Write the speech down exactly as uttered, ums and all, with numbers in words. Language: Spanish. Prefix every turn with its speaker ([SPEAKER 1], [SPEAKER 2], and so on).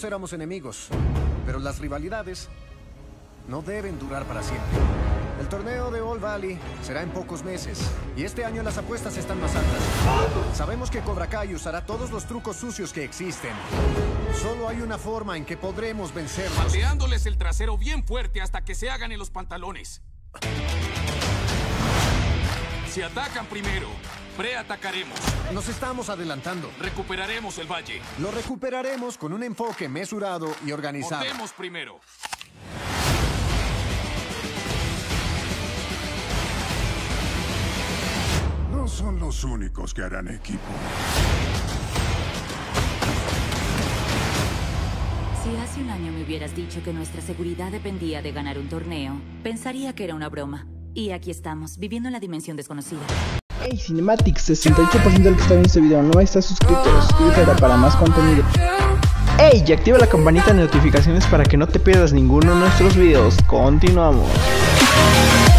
[SPEAKER 1] todos éramos enemigos, pero las rivalidades no deben durar para siempre. El torneo de All Valley será en pocos meses, y este año las apuestas están más altas. Sabemos que Cobra Kai usará todos los trucos sucios que existen. Solo hay una forma en que podremos vencerlos.
[SPEAKER 2] Pateándoles el trasero bien fuerte hasta que se hagan en los pantalones. Si atacan primero, preatacaremos.
[SPEAKER 1] Nos estamos adelantando.
[SPEAKER 2] Recuperaremos el valle.
[SPEAKER 1] Lo recuperaremos con un enfoque mesurado y organizado.
[SPEAKER 2] Mordemos primero.
[SPEAKER 3] No son los únicos que harán equipo.
[SPEAKER 4] Si hace un año me hubieras dicho que nuestra seguridad dependía de ganar un torneo, pensaría que era una broma. Y aquí estamos, viviendo en la dimensión desconocida.
[SPEAKER 5] Hey Cinematics, sesenta y ocho por ciento del que está viendo este video no está suscrito. Suscríbete para más contenido. Hey, y activa la campanita de notificaciones para que no te pierdas ninguno de nuestros videos. Continuamos.